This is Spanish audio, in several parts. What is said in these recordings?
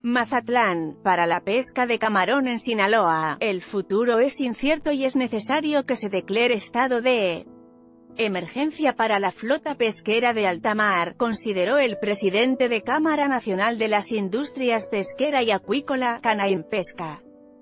Mazatlán, para la pesca de camarón en Sinaloa, el futuro es incierto y es necesario que se declare estado de emergencia para la flota pesquera de alta mar, consideró el presidente de Cámara Nacional de las Industrias Pesquera y Acuícola, Canaim-Pesca.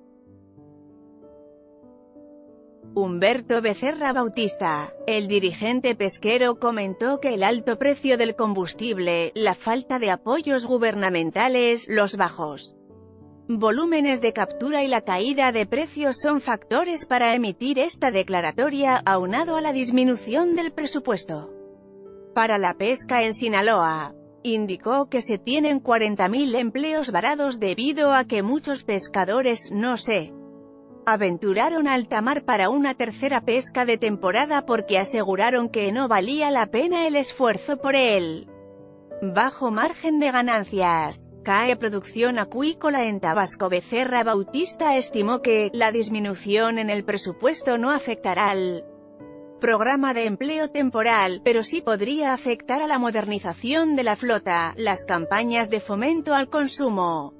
Humberto Becerra Bautista, el dirigente pesquero, comentó que el alto precio del combustible, la falta de apoyos gubernamentales, los bajos volúmenes de captura y la caída de precios son factores para emitir esta declaratoria, aunado a la disminución del presupuesto para la pesca en Sinaloa. Indicó que se tienen 40.000 empleos varados debido a que muchos pescadores no se aventuraron a alta mar para una tercera pesca de temporada porque aseguraron que no valía la pena el esfuerzo por el bajo margen de ganancias. Cae producción acuícola en Tabasco. Becerra Bautista estimó que la disminución en el presupuesto no afectará al programa de empleo temporal, pero sí podría afectar a la modernización de la flota, las campañas de fomento al consumo,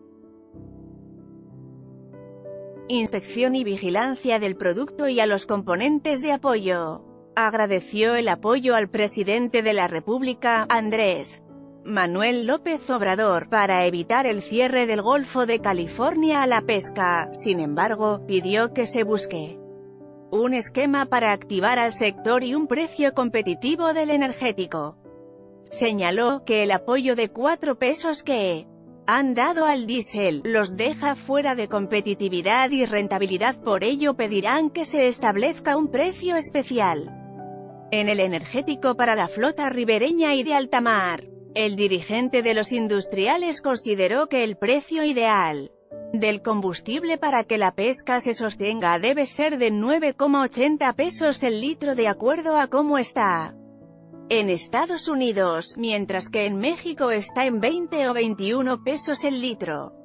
inspección y vigilancia del producto y a los componentes de apoyo. Agradeció el apoyo al presidente de la República, Andrés Manuel López Obrador, para evitar el cierre del Golfo de California a la pesca. Sin embargo, pidió que se busque un esquema para activar al sector y un precio competitivo del energético. Señaló que el apoyo de 4 pesos que han dado al diésel los deja fuera de competitividad y rentabilidad, por ello pedirán que se establezca un precio especial en el energético para la flota ribereña y de alta mar. El dirigente de los industriales consideró que el precio ideal del combustible para que la pesca se sostenga debe ser de 9,80 pesos el litro de acuerdo a cómo está en Estados Unidos, mientras que en México está en 20 o 21 pesos el litro.